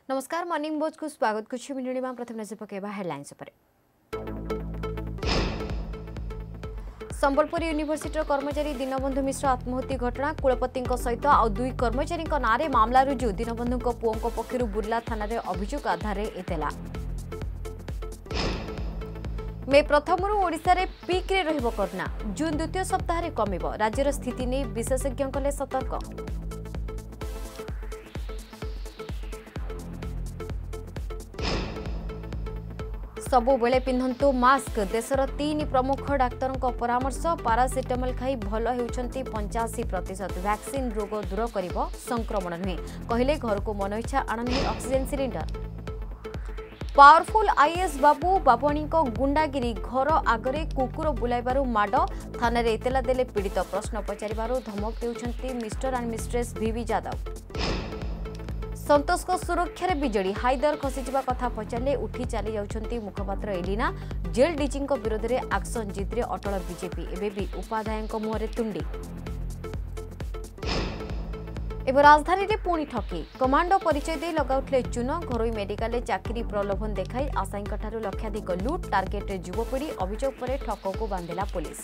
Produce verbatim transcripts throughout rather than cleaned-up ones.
नमस्कार मॉर्निंग बोज को स्वागत कुछ मिनिट में प्रथम नजर पकेबा हेडलाइंस पर। संबलपुर यूनिवर्सिटी कर्मचारी दीनबंधु मिश्र आत्महत्या घटना कुलपति सहित आउ दुई कर्मचारी नारे मामला रुजु दीनबंधु पुओं पक्षर बुर्ला थाना अभियोग आधार एतला। मे प्रथम ओडिशा रे पीक रे रहिबो कोरोना जून द्वितीय सप्ताह रे कमिबो राज्यर स्थिति नै विशेषज्ञ कले सतर्क। सबु बेले पिंधंतु मास्क देशर तीन प्रमुख डाक्तर परामर्श पारासिटामोल खाई भल होउछंती पचासी प्रतिशत वैक्सीन रोग दूर करिबो संक्रमण नुहे कहले घर को मन इच्छा आणनी ऑक्सीजन सिलिंडर। पावरफुल आईएएस बाबू बाबुणी गुंडागिरी घर आगरे कुकुर बुलाइबारु माड थाना रे इतला देले पीड़ित प्रश्न पचारिबारु धमक देउछंती mister and mistress V V Yadav. Santosh को सुरक्षा रे बिजड़ी हाइदर खसीजिबा कथा पचारे उठी चली जाउछंती मुखपात्र एलिना जेल डीजी विरोध में एक्शन जिद्रे अटल बीजेपी एबे भी उपाध्याय मुहरे तुंडी। एवं राजधानी रे पुणी ठकी कमांडो परिचय दे लगाउथले चुन घरोई मेडिकल चाकरी प्रलोभन देखाई आशायींठारु लक्षाधिक लुट टार्गेट युवपीढ़ी अभियोग पर ठक को बांधिला पुलिस।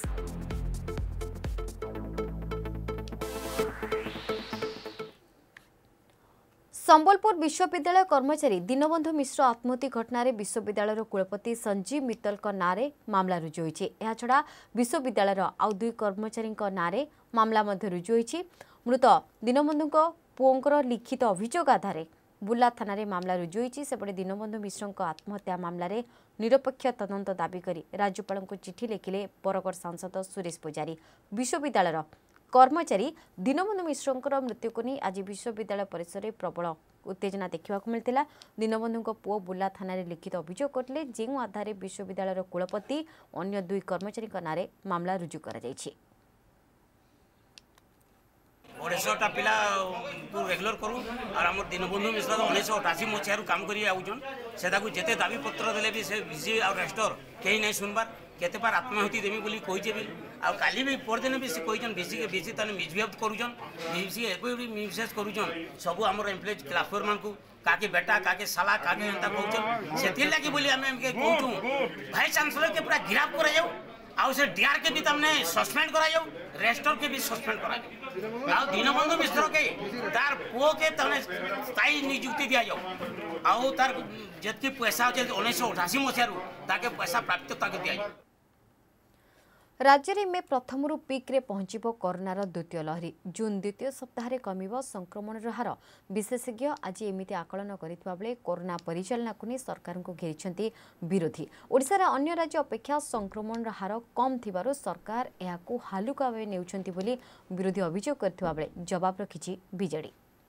संबलपुर विश्वविद्यालय कर्मचारी दीनबंधु मिश्र आत्महत्या घटना विश्वविद्यालय कुलपति संजीव मित्तल नारे मामला रुजु होइछि। एहा छडा विश्वविद्यालय आउ दुई कर्मचारी नारे मामला मध्य रुजु होइछि। मृत दीनबंधु पुओंकर लिखित अभियोग आधार बुर्ला थाना मामला रुजु होइछि। सेपटे दीनबंधु मिश्र आत्महत्या मामला रे निरपेक्ष तदंत दाबी करी राज्यपाल को चिठी लिखिले बरगड़ सांसद सुरेश पुजारी। विश्वविद्यालय कर्मचारी दीनबंधु मिश्र मृत्यु को नहीं आज विश्वविद्यालय परिसर में प्रबल उत्तेजना देखा मिलता। दीनबंधु पुओ बुर्ला थाना लिखित अभियोग करते जो आधार विश्वविद्यालय कुलपति अन्य दुई कर्मचारी नारे मामला रुजु कर अढ़ेशटा पिला रेगुलर करूँ और आम दीनबंधु मिश्र उन्नीस अठाशी मसीह काम कर जिते दाबी पत्र देले भी से विजी और रेस्टर कहीं नहीं सुनबार केते बार आत्माहुति देमी बोली कहिजे भी आ काली भी परदिन भी से कहिजन बीसी के बीसी तने मिसबिहेव करूजन बीसी एको भी मिसबिहेव करूजन सब हमर एम्प्लॉय क्लासफोर मान को काके बेटा काके साला काके एंता कहउजन सेति लागि बोली हमें हमके कहउछु भाई चांसलर के पूरा गिरफ्त करा जाऊ आ से डीआर के भी तमने सस्पेंड करा जाऊ रेस्टर के भी सस्पेंड करा जाऊ आ दीनबंधु मिश्र के तार पुओ के तने स्थायी नियुक्ति दिया जाऊ आ तार जतके पैसा जे उन्नीस अठाशी मसीह ताके पैसा प्राप्त ताके दिया जाऊ। राज्य में मे प्रथम पीक रे पहुंचब कोरोनार द्वितीय लहरी जून द्वितीय सप्ताह संक्रमण संक्रमण हार विशेषज्ञ आज एमती आकलन करथिबा बेले कोरोना परिचालना को नहीं सरकार को घेरी विरोधी। ओडिशा रे अन्य राज्य अपेक्षा संक्रमण हार कम थिबारु सरकार एहाकू हालुका भावे नेउछंती बोली विरोधी अभियोग करथिबा बेले जवाब रखिछि बीजेडी।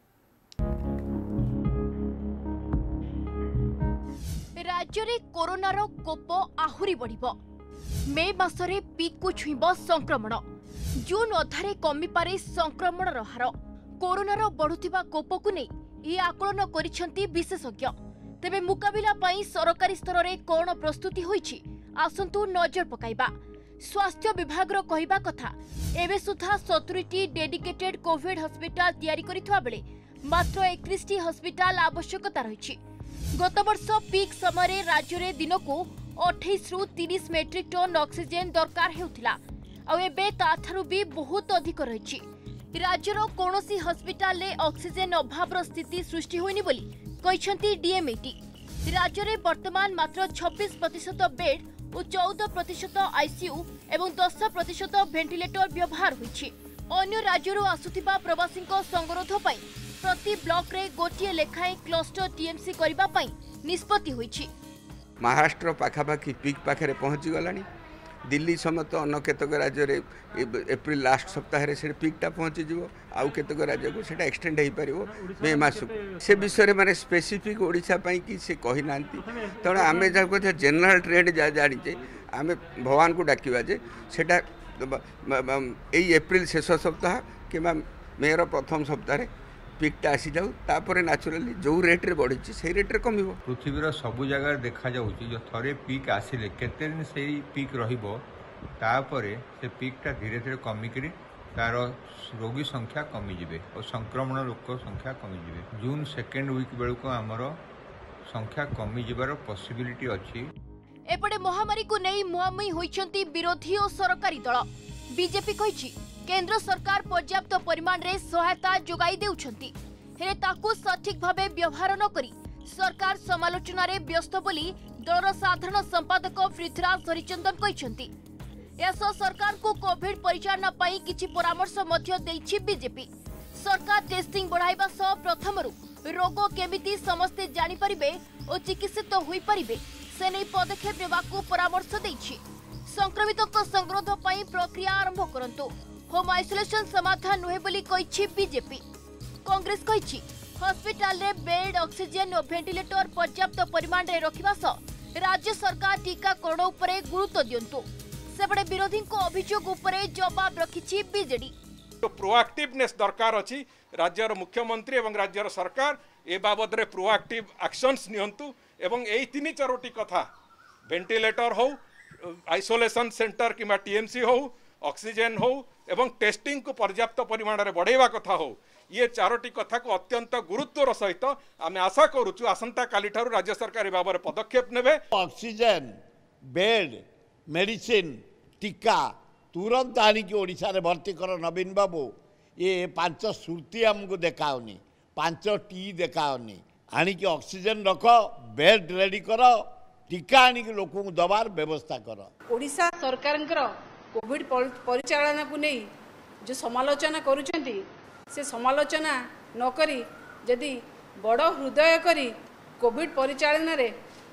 राज्य रे कोरोनार कोप आहुरी बढ़िबो। मे मासरे पीक को छुईब संक्रमण जून अधारे कमी पारे संक्रमण हार कोरोनार बढ़ुथिबा कोप को नहीं ये आकलन करिसेंती विशेषज्ञ। तेबे मुकाबिला पाई सरकारी स्तर रे कोन प्रस्तुति होईछि आसंतु नजर पकाइबा। स्वास्थ्य विभाग रो कहिबा कथा एबे सुधा सत्तर टी डेडिकेटेड कोविड हॉस्पिटल तयारी करिथवा बेले मात्र इकतीस टी हॉस्पिटल आवश्यकता रहिछि। गत वर्ष पीक समय राज्य रे दिन को अठाईस रु तीस मेट्रिक टन ऑक्सीजन दरकार हेउथिला आ एबे ताथारु भी बहुत अधिक रहिछि। राज्यर कोनोसी हॉस्पिटल ले ऑक्सीजन अभाव स्थिति सृष्टि होइनी बोली कहिसंती डीएमएटी। राज्य रे वर्तमान मात्र छब्बीस प्रतिशत बेड और चौदह प्रतिशत आईसीयू एवं दस प्रतिशत वेंटिलेटर व्यवहार होइछि। अन्य राज्यरू आसुथिबा प्रवासींको संगरोध पई प्रति ब्लॉक रे गोटिए लेखाए क्लस्टर टीएमसी करबा पई निष्पत्ति होइछि। महाराष्ट्र पाखापाखि पीक पाखे पहुँची गलानी दिल्ली समेत अन्य केतक राज्य एप्रिल लास्ट सप्ताह से पीकटा पहुँची जीव आउ केतक राज्य को सेटा एक्सटेंड हो पार मे मस से विषय में स्पेसिफिक ओडिशा पई कि से कही ना तेणु आम जहाँ कहते जेनराल ट्रेंड जहाँ जाचे आम भगवान को डाकवा जे सेटा यही एप्रिल शेष सप्ताह कि मेर प्रथम सप्ताह पीकटा आसी जाऊ तापर नेचुराली जो रेट्रे बढ़ी से रेट्रे कम। पृथ्वीर सबु जगह देखा जाउछि जो थरे पीक आसिले केते दिन से पीक रहिबो तापरे से पीकटा धीरे धीरे कमिक तार रोगी संख्या कमिजिबे और संक्रमण लोक संख्या कमिजिबे। जून सेकेंड वीक बेलू आमर संख्या कमिजिबार पॉसिबिलिटी अछि। एपटे महामारी को नहीं मुहांमुही होइछंती विरोधी और सरकारी दल। बीजेपी कहिछि केंद्र सरकार पर्याप्त परिमाण रे सहायता जोगाई देउछंती, हेले ताकू सठिक भावे व्यवहार न करी सरकार समालोचना रे व्यस्त बोली दलर साधारण संपादक पृथ्वीराज हरिचंदन कहिछंती। एसो सरकार को कोविड परिचालना पाई किछि परामर्श मध्य देइछि बीजेपी। सरकार टेस्टिंग बढ़ाइबा सह प्रथमरु रोग केमिति समस्ते जानि परिबे और चिकित्सित होई परिबे से नहीं पदक्षेप नेबाकू परामर्श देइछि। संक्रमितों को संरोध पाई प्रक्रिया आरंभ करंतु। होम आइसोलेशन समाधान नुहे बोली कहिछि बीजेपी। कांग्रेस कहिछि हॉस्पिटल रे बेड, ऑक्सीजन और वेंटिलेटर पर्याप्त परिमाण रे रखिबा सह राज्य सरकार टीकाकरण उपरे गुरुत्व दियंतु। सेपटे विरोधी को अभियोग उपरे जवाब रखिछि बीजेडी। तो प्रोएक्टिवनेस दरकार अछि। राज्यर मुख्यमंत्री एवं राज्यर सरकार ए बाबद रे प्रोएक्टिव एक्शंस नियंतु एवं एई तीन चारोटी कथा वेंटिलेटर हो, आइसोलेशन सेंटर किमा टीएमसी हो, ऑक्सीजन हो एवं टेस्टिंग को पर्याप्त परिमाण रे बढ़ेवा कथा हो, ये चारोटी कथा को अत्यंत गुरुत्वर सहित आमे आशा करूछु आसंता काली ठारू राज्य सरकार ए बाबद पदक्षेप नेबे। ऑक्सीजन, बेड, मेडिसिन, टीका तुरंत आनिकी ओडिशा रे भर्ती कर नवीन बाबू। ये पांच सुर्ती आमको देखाओनी, पांच टी देखाओनी। आनिकी ऑक्सीजन रख, बेड रेडी कर, टीका आनिकी लोक दबार व्यवस्था कर। ओडिशा सरकार कोविड परिचालना को नहीं जो समालोचना करुछंती से समालोचना न करी यदि बड़ हृदय करी कोविड परिचालना रे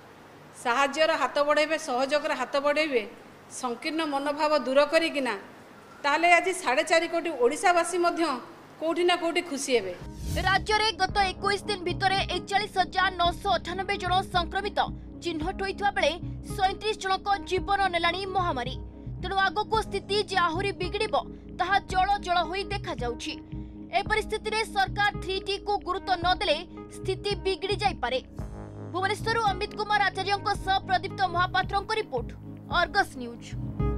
साहाज्यर हाथ बढ़ेबे, सहयोगर हाथ बढ़ेबे, संकीर्ण मनोभाव दूर करिकिना ताले आज साढ़े चार कोटी ओडिशावासी मध्य कोठी ना कोठी खुशी हेबे। राज्य रे गत इक्कीस दिन भितरे एकचालीस हजार नौ सौ अठानबे जन संक्रमित चिन्हट होइथवा बेले सैंतीस जनक जीवन नेलाणी महामारी। तेणु आगको स्थिति जे आहुरी बिगड़िब ताहा जल जल होई देखा जाउछि। ए परिस्थिति रे सरकार थ्री टी को गुरुत्व न देले स्थिति बिगड़ी जाई पारे। भुवनेश्वर अमित कुमार आचार्यଙ୍କ सह प्रदीप्त महापात्रଙ୍କ रिपोर्ट, अर्गस न्यूज।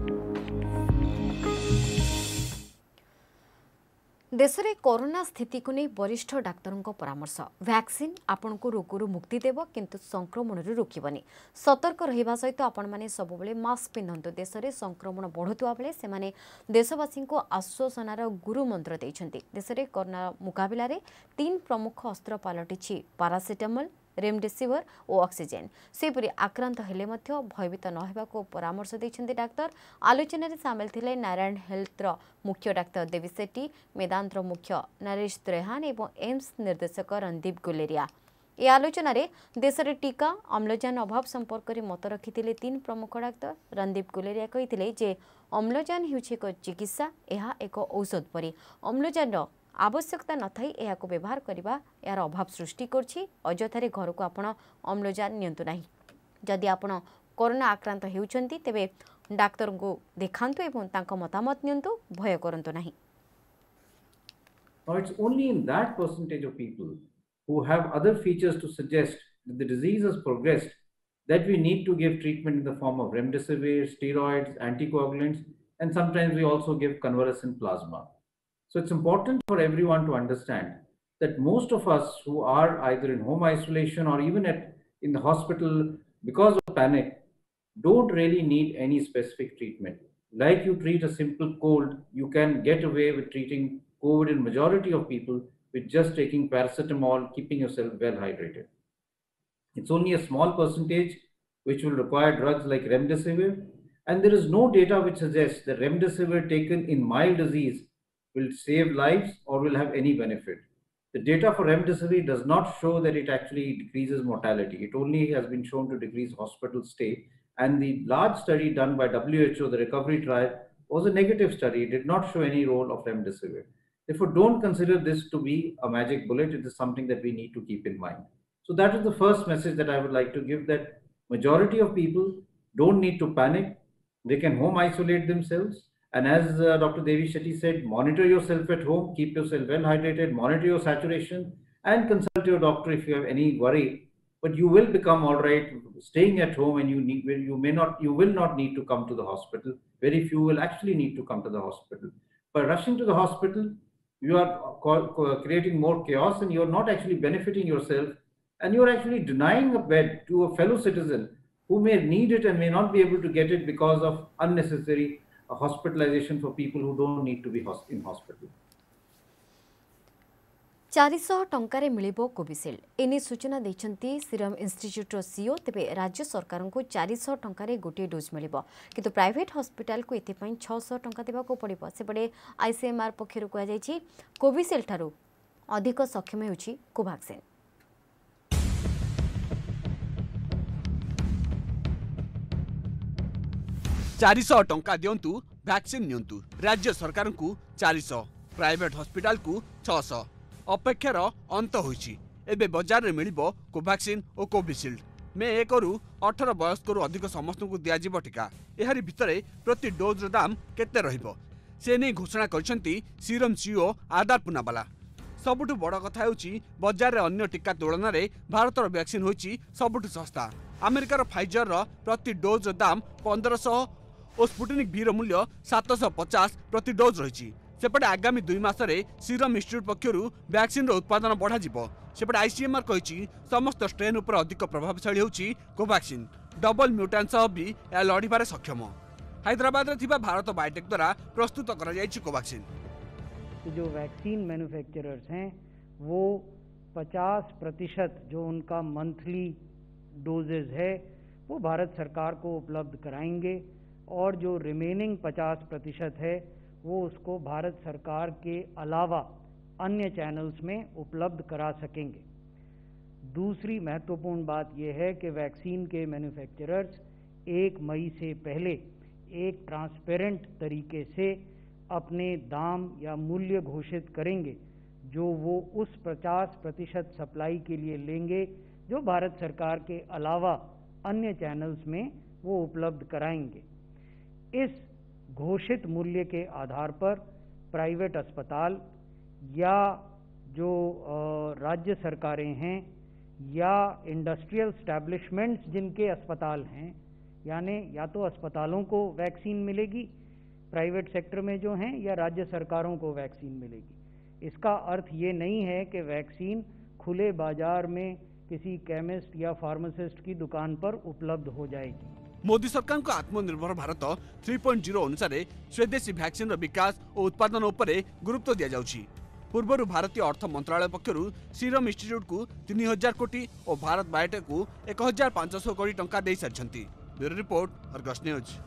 देश में कोरोना स्थिति को नहीं वरिष्ठ डाक्तरों परामर्श। वैक्सीन आपन को रोगरू मुक्ति देव किंतु संक्रमण रोकबनी। सतर्क रहिबा सहित आपण माने सब बेले मास्क पिंधंतु। देश में संक्रमण बढ़ुवा बेले से माने देशवासी को आश्वासनार गुरु मंत्र देइछंती। देश में कोरोना मुकाबला रे तीन प्रमुख अस्त्र पलटिछि पारासिटामोल, रेमडेसिविर और ऑक्सीजन। सेपरी आक्रांत हेले मध्य भयभीत न हेबाको परामर्श दैछन्ते डाक्तर। आलोचना रे सामिल थिले नारायण हेल्थर मुख्य डाक्तर देवी सेट्टी, मेदांतर मुख्य नरेश त्रेहान एवं एम्स निर्देशक रणदीप गुलेरिया। ए आलोचना रे देश में टीका अम्लजान अभाव संपर्क में मत रखिथिले तीन प्रमुख डाक्तर। रणदीप गुलेरिया कहिथिले जे अम्लजान हेउछि एक चिकित्सा, एहा एक औषध परि। अम्लजान आवश्यकता न थाई एहाको व्यवहार करबा यार अभाव सृष्टि करछि। अजथारे घर को आपण अम्लजान नियंतु नाही। जदि आपण कोरोना आक्रांत हेउछंती तेबे डाक्टर को देखांतु एवं तांको मतामत नियंतु, भय करंतु नाही। Now it's only in that percentage of people who have other features to suggest that the disease has progressed that we need to give treatment in the form of remdesivir, steroids, anticoagulants, and sometimes we also give convalescent plasma. So it's important for everyone to understand that most of us who are either in home isolation or even at in the hospital because of panic don't really need any specific treatment. Like you treat a simple cold, you can get away with treating COVID in majority of people with just taking paracetamol, keeping yourself well hydrated. It's only a small percentage which will require drugs like remdesivir, and there is no data which suggests that remdesivir taken in mild disease will save lives or will have any benefit. The data for remdesivir does not show that it actually decreases mortality. It only has been shown to decrease hospital stay. And the large study done by W H O, the recovery trial, was a negative study. It did not show any role of remdesivir. Therefore, don't consider this to be a magic bullet. It is something that we need to keep in mind. So that is the first message that I would like to give, that majority of people don't need to panic. They can home isolate themselves. And as uh, Doctor Devi Shetty said, monitor yourself at home, keep yourself well hydrated, monitor your saturation, and consult your doctor if you have any worry. But you will become all right staying at home, and you need, you may not, you will not need to come to the hospital. Very few will actually need to come to the hospital. By rushing to the hospital, you are co- co- creating more chaos, and you're not actually benefiting yourself, and you're actually denying a bed to a fellow citizen who may need it and may not be able to get it because of unnecessary uh, hospitalization for people who don't need to be hos- in hospital. चारिशह टंकार मिलिबो Covishield एने सूचना देछंती serum institute CO तेबे राज्य सरकार को चारिशह टंकार गोटे डोज मिलिबो किंतु प्राइवेट हॉस्पिटल को एथिपाई छःशह टंका देबाको पड़िबो सेपटे आईसीएमआर पक्षरु कहा जायछि कोविशील्ड ठारू अधिक सक्षम हेउछि कोवैक्सीन। चारिशह टंका दियंतु वैक्सीन नियंतु राज्य सरकार को चारिशह प्राइवेट हॉस्पिटल को छःशह अपेक्षार अंत होइछि एबे बाजार रे मिलिबो कोवैक्सीन और कोविशील्ड मे एक रु अठारह वयस्क रु अधिक समस्त को दियाजिबो टीका एहारी भितरे प्रति डोज रो दाम केते रहिबो से नै घोषणा करछंती सीरम सीओ आदार पुनावाला। सबुठु बड़ कथा हेउछि बाजार रे अन्य टीका तुलन रे भारतर वैक्सीन होइछि सबुठु सस्ता। अमेरिकार फाइजर रो प्रति डोज रो दाम पंद्रह सौ और स्पुटनिक भी मूल्य सात सौ पचास प्रति डोज रही। सेपटे आगामी दुई मासरे सीरम इंस्टीट्यूट पक्षर वैक्सीन उत्पादन बढ़ा सेपटे आईसीएमआर कही समस्त स्ट्रेन उपर अधिक प्रभावशाली होची कोवैक्सीन डबल म्यूटेंट सह भी यह लड़ाई सक्षम। हैदराबाद रे थिबा भारत बायोटेक द्वारा प्रस्तुत करा जायछि कोवैक्सीन। जो वैक्सीन मैन्युफैक्चरर्स हैं वो पचास प्रतिशत जो उनका मंथली डोजेज है वो भारत सरकार को उपलब्ध कराएंगे और जो रिमेनिंग पचास प्रतिशत है वो उसको भारत सरकार के अलावा अन्य चैनल्स में उपलब्ध करा सकेंगे। दूसरी महत्वपूर्ण बात यह है कि वैक्सीन के मैन्युफैक्चरर्स एक मई से पहले एक ट्रांसपेरेंट तरीके से अपने दाम या मूल्य घोषित करेंगे जो वो उस पचास प्रतिशत सप्लाई के लिए लेंगे जो भारत सरकार के अलावा अन्य चैनल्स में वो उपलब्ध कराएंगे। इस घोषित मूल्य के आधार पर प्राइवेट अस्पताल या जो राज्य सरकारें हैं या इंडस्ट्रियल स्टैब्लिशमेंट्स जिनके अस्पताल हैं यानी या तो अस्पतालों को वैक्सीन मिलेगी प्राइवेट सेक्टर में जो हैं या राज्य सरकारों को वैक्सीन मिलेगी। इसका अर्थ ये नहीं है कि वैक्सीन खुले बाजार में किसी केमिस्ट या फार्मासिस्ट की दुकान पर उपलब्ध हो जाएगी। मोदी सरकार को आत्मनिर्भर भारत थ्री पॉइंट जीरो अनुसार स्वदेशी वैक्सीन विकास और उत्पादन उपरे गुरुत्व दिया जाउछि। पूर्व भारतीय अर्थ मंत्रालय पक्षर सीरम इंस्टीट्यूट को तीन हजार कोटी और भारत बायोटेक को एक हजार पांच सौ कोटी टंका दे सारिछंती। Bureau report Argus News.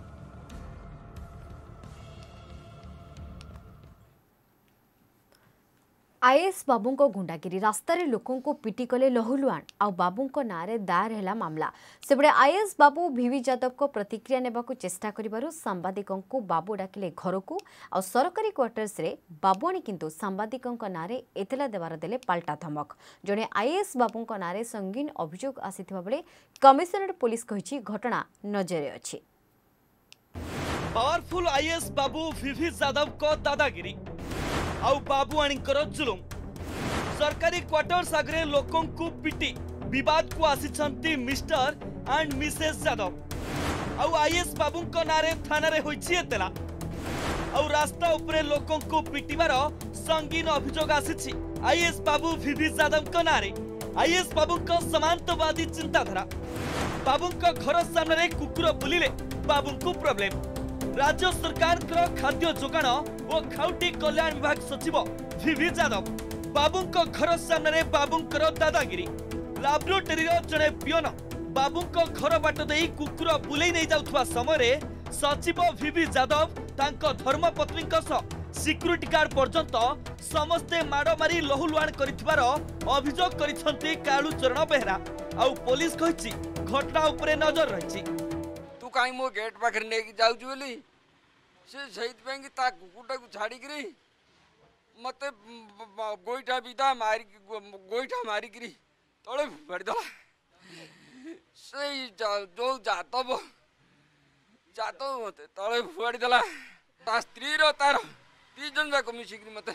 IAS बाबू को गुंडागिरी रास्तार लोकों को पिटी कले लहुलुआण आ बाबू नारे दायर है मामला सेपटे आईएएस बाबू भिवी यादव को प्रतिक्रिया नेबाकू चेष्टा करिबारु सांबादिकों को बाबू डाकिले घर को आ सरकारी क्वार्टर्स रे बाबू आनी किंतु सांबादिकों नारे एतला देवार देले पाल्टा धमक। जड़े आईएएस बाबू नारे संगीन अभियोग आसीथिबा बेले कमिशनरेट पुलिस कहिछि घटना नजरे अछि। पावरफुल आईएएस बाबू भिवी यादव को दादागिरी आउ बाबुआणीकर जुलुम सरकारी क्वार्टर्स आगे लोकों को पिटी विवाद को आसी मिस्टर एंड मिसेस यादव आउ आईएएस बाबू नारे थाना रे होइछि एतला आउ रास्ता उपरे लोकों को पिटिबार संगीन अभियोग आसी आईएएस बाबू भिवी यादव नारे। आईएएस बाबू समांतवादी चिंताधारा बाबू घर सामने कुकुर बुलिले बाबू को प्रोब्लेम। राज्य सरकार खाद्य जोगाण और खाउटी कल्याण विभाग सचिव भिवी यादव बाबू घर सामने बाबू दादागिरी लाब्रोटेरी जड़े पियोन बाबू घर बाट दे कुकुर बुले नहीं जाउथवा समय सचिव भिवी यादव तांको धर्मपत्नी सिक्यूरीटी गार्ड पर्यंत समस्ते माड़ मारी लहुलुआण करिथिबार अभियोग करिसंती कालूचरण बेहरा आउ पुलिस कहिछि घटना उपरे नजर रहिछि। तू कहीं मो गेट पाखे नहीं जाऊँ बोली से सही ता कुकुटा को छाड़ी मत गोईठा विदा मारी गोईठा मारिक तले फुफाड़ीदेला से जो जातव जातव मत तले फुफाड़ीदेला ता स्त्री तार दी जन जाक मिसिक मत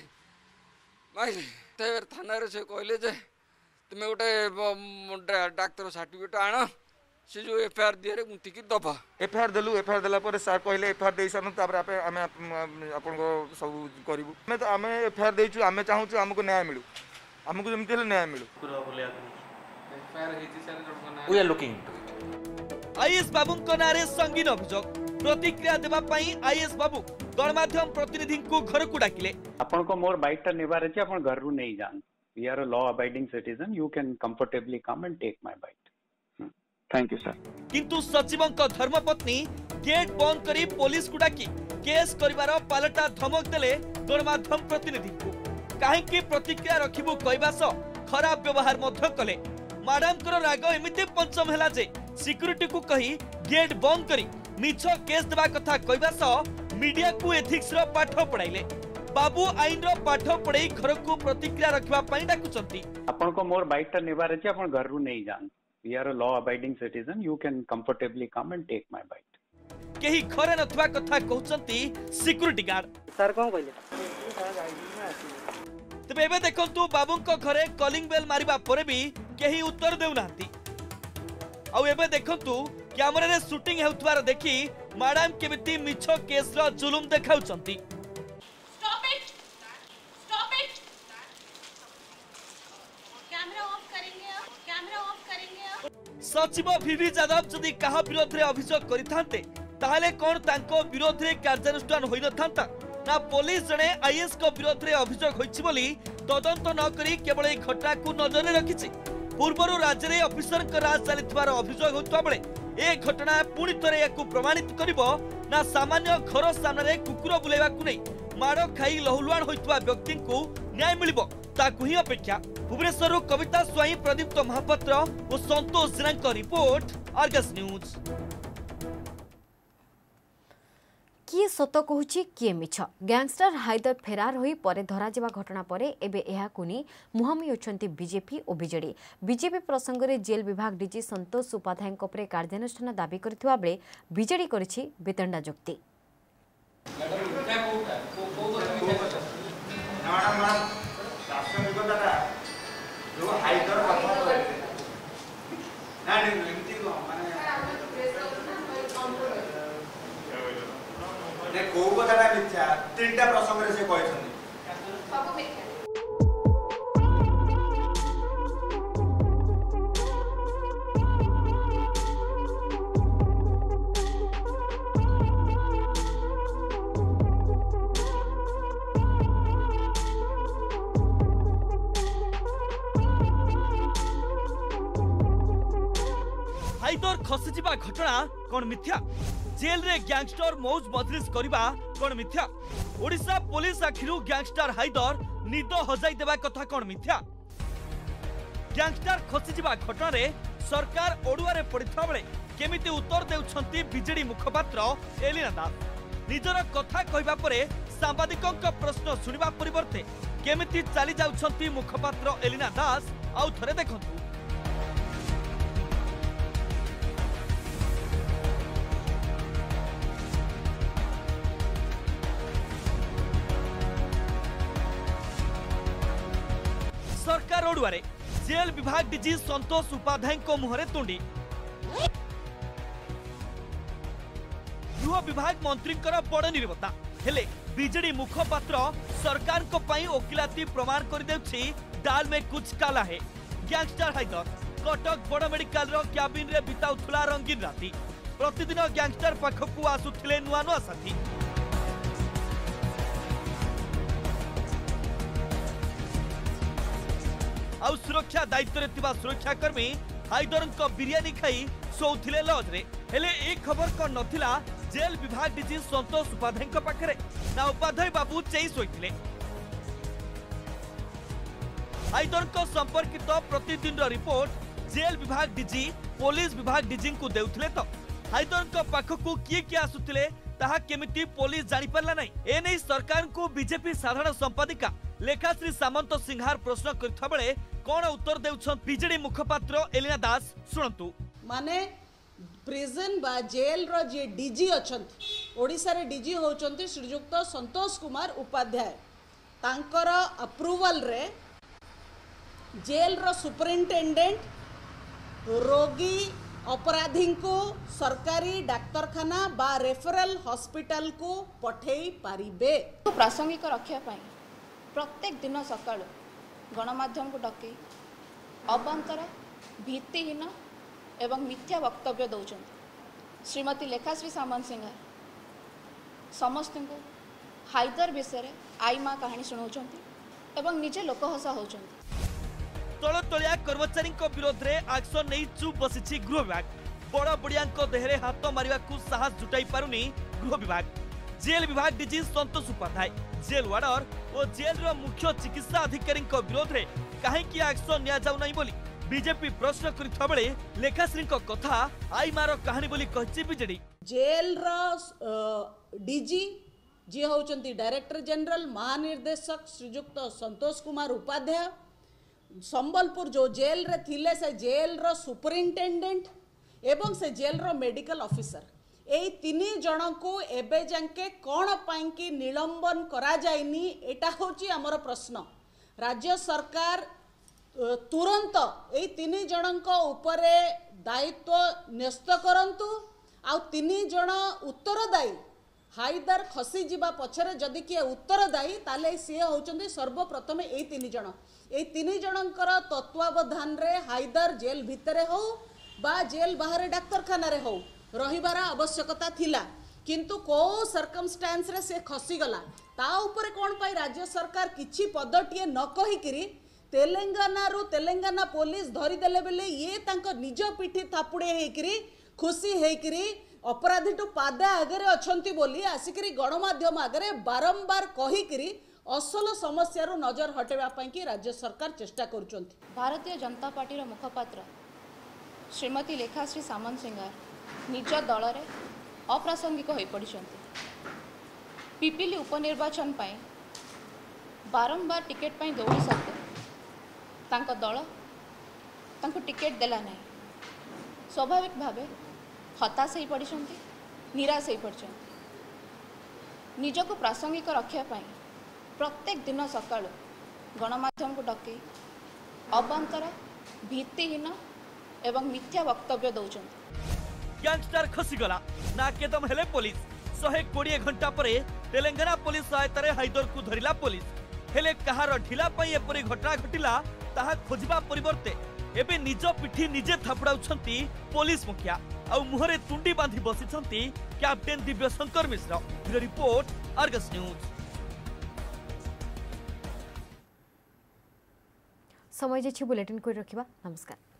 मारे थाना से कहले जे तुम्हें गोटे डाक्तर सर्टिफिकेट आण से जो एफआईआर दिए मुंतिकी दफा एफआईआर देलु एफआईआर देला पर सर कहले एफआईआर दे सन तापर आपे आमे आपन को सब करिवु मैं तो आमे एफआईआर देछु आमे चाहू छु हमको न्याय मिलु हमको जेमति ले न्याय मिलु पूरा बोले एफआईआर हेति सर जण वी आर लुकिंग आईएएस बाबू को नारे संगीन अभियोग प्रतिक्रिया देबा पई आईएएस बाबू गणमाध्यम प्रतिनिधि को घर को डाकिले आपन को मोर बाइट नेबार अछि आपन घर रु नहीं जान we are a law abiding citizen you can comfortably come and take my bite thank you sir किंतु सचिवंक धर्मपत्नी गेट बंद करी पुलिस को डाकी केस करिवार पालटा धमक देले गणमाध्यम प्रतिनिधि को काहेकि प्रतिक्रिया रखिबु कहबा स खराब व्यवहार मध्य कले मैडम को राग एमिति पंचम हैला जे सिक्यूरिटी को कही गेट बंद करी मिछ केस देबा कथा कहबा स मीडिया को एथिक्स रो पाठ पढाइले बाबू आईन रो पाठ पढाई घर को प्रतिक्रिया रखबा पई डाकुचंती आपन को मोर बाइट नेबार अछि आपन घर रु नहीं जान we are a law abiding citizen you can comfortably come and take my bite केही घरे नथवा कथा कहउचंती सिक्यूरिटी गार्ड सर कोन कहले तबे एबे देखंतु बाबूंको घरे कॉलिंग बेल मारिबा परे भी केही उत्तर देउ नांती आ एबे देखंतु कैमरा रे शूटिंग हेउथवार देखि मैडम केमिति मिछो केस रो जुलुम देखाउचंती stop it stop it camera off करेंगे कैमरा ऑफ करेंगे सचिव वीवी यादव जदि कहा विरोध रे अभियोग करिथांते ताहले कोन तांको विरोध रे कार्यानुष्ठान होई नथांता ना पुलिस जने आईएएस को विरोध रे अभियोग होइछि बोली तदंत न करी केवल ए घटना को नजर रे रखिछि पूर्वरु राज्य रे ऑफिसर का राज चलितवार अभियोग होतबा बेले ए घटना पुणी थरे याकु प्रमाणित करिवो ना सामान्य घर सामने कुकुर बुलेबा को नै माड़ खाई लहुलुआन होइतबा व्यक्ति को न्याय मिलिबो ताकु ही अपेक्षा भुवनेश्वर कविता स्वाई प्रदीप्त महापात्र और Santosh Jena report Argus News किए सत कहूछि किए मिछ गैंगस्टर हाइदर फेरार होई परे धरा जिबा घटना परे एबे एहा कुनी मुहामी होछंती बीजेपी और बीजेडी बीजेपी प्रसंग रे जेल विभाग डीजी संतोष उपाध्याय परे कार्यानुष्ठान दाबी करथिबा बेले बीजेडी करिछि बेतंडा जुक्ति को कथाटा मिथ्या तीनटा प्रसंग रे से कहछन सब मिथ्या हाइदर खसिजिबा घटना कोन मिथ्या जेल रे गैंगस्टर मौज मजलिस करिबा कोन मिथ्या ओडिशा पुलिस आखिरु गैंगस्टर हाइदर निद हजाई देबा कथा कोन मिथ्या गैंगस्टर खसिजिबा घटना रे सरकार ओडुआ रे पड़िथा बेले केमिति उत्तर देउछंती बीजेडी मुखपात्र एलिना दास निजर कथा कहबा परे सांबादिकक प्रश्न सुनिबा परिवर्ते केमिति चाली जाउछंती मुखपात्र एलिना दास आउ थरे देखंतु सरकार ओडुआरे जेल विभाग डीजी संतोष उपाध्याय को मुहरे तुंडी गृह विभाग मंत्री बड़ निर्भता हेले बीजेडी मुखपात्र सरकार को पई ओकिलाती प्रमाण कर देउछि दाल में कुछ काला है गैंगस्टर हाइदर कटक बड़ मेडिकल रो कैबिन रे बिताउथुला रंगीन राती प्रतिदिन गैंगस्टर पाखकु आसुथिले नुआ नुआ साथी आउ सुरक्षा दायित्व रे तिबा सुरक्षाकर्मी हाइदर को बिरियानी खाई सोउथिले लॉज रे हेले एक खबर को नथिला जेल विभाग डीजी संतोष उपाध्याय को पाखरे ना उपाध्याय बाबू चेइस होइथिले हाइदर को संपर्कित प्रतिदिन रो रिपोर्ट जेल विभाग डीजी पुलिस विभाग डीजी को देउथिले तो हाइदर को पाखकु किए किए आसुथिले ताहा केमिति पुलिस जानि परला नै ए नै सरकार को बीजेपी साधारण संपादिका लेखाश्री सामंत सिंहार प्रश्न करथा बेले कोन उत्तर देउछन बीजेडी मुखपात्र एलिना दास सुनंतु माने प्रिजन बा जेल रो जे डीजी अछंती ओडिसा रे डीजी होचंती श्रीयुक्त संतोष कुमार उपाध्याय तांकर अप्रूवल रे जेल रो सुपरिंटेंडेंट रोगी अपराधी को सरकारी डाक्तरखाना बा रेफरल हॉस्पिटल को पठेई पारिबे। प्रासंगिक रखिया पाई प्रत्येक दिन सकाळ गणमाध्यम को डके अबांतर भित्तिहीन एवं मिथ्या वक्तव्य दौरान श्रीमती लेखाश्री सामंत सिंह समस्त को हाइदर विषय आई माँ कहानी शुणाउछंती एवं निजे लोकहसा होउछंती। तलतलिया कर्मचारी विरोध में एक्शन नहीं चुप बसी गृह विभाग। बड़ बड़िया देहरे हाथ मारिबा साहस जुटाई पारुनी गृह विभाग। जेल विभाग DG Santosh Upadhyay jail warder और जेल मुख्य चिकित्सा अधिकारी विरोध में कहीं एक्शन निया जाउ नहीं बोली बीजेपी प्रश्न करथिबा बेले लेखाश्री कथा आई मार कहानी बोली कहिछि बीजेडी। जेल डीजी जी होचंती डायरेक्टर जनरल महानिर्देशक श्रीजुक्त संतोष कुमार उपाध्याय संबलपुर जो जेल रे थिले से जेल रो सुपरिंटेंडेंट एवं से जेल रो मेडिकल ऑफिसर एई तीन जन को एबे जांके कोन पाई कि निलंबन करा जायनी एटा होची हमर प्रश्न। राज्य सरकार तुरंत एई तीन जन को ऊपरे दायित्व न्यस्त करंतु आ तीन जन उत्तरदायी हाइदर खसी जीवा पछरे जदि किए उत्तरदायी ताले सी होचंदी सर्वप्रथम एई तीन जन एई तीन जनकर तत्वावधान रे हाइदर जेल भितरे हो बा जेल बाहर डाक्तरखाना रे हो रहिबार आवश्यकता थिला किंतु को सर्कमस्टेंस रे से खसी गला ता ऊपर कोन पाई राज्य सरकार किछि पदटिए न कहि करी तेलंगाना रु तेलंगाना पुलिस धरी देले बेले ये तांको निज पिठी थापुड़े हेकरी खुशी हेकरी अपराधी टू पादा आगे अछंती बोली आसिकरी गणमाध्यम आगे बारंबार कहिकरी असल समस्या रो नजर हटेबा पई कि राज्य सरकार चेष्टा करूचंती। भारतीय जनता पार्टी रो मुखपात्र श्रीमती लेखाश्री सामंत सिंह निज दल रे अप्रासंगिक होई पड़िछंती। पिपिली उपनिर्वाचन पई बारंबार टिकेट पई दौड़ी सकते तांको दल तांको टिकेट देला नहीं स्वाभाविक भावे हताश हो पड़ी निराश हो पड़ी निजक प्रासंगिक रखिया पाई प्रत्येक दिन सकाळ गणमाध्यम को डके अबांतर भित्तिहीन एवं मिथ्या वक्तव्य दौरान गैंगस्टर खसीगला ना केदम हेले पुलिस शहे कोड़े घंटा पर तेलंगाना पुलिस सहायतार हाइदर को धरिला पुलिस हेले कहार ढिला एपरी घटना घटिला ताहा खोजिबा परिवर्ते एबे निज पिठी निजे थापड़ाउछंती पुलिस मुखिया आ मुहरे तुंडी बांधी बसिछंती captain Divya Shankar Mishra. Report Argus News. समय जे बुलेटिन को रखिबा नमस्कार।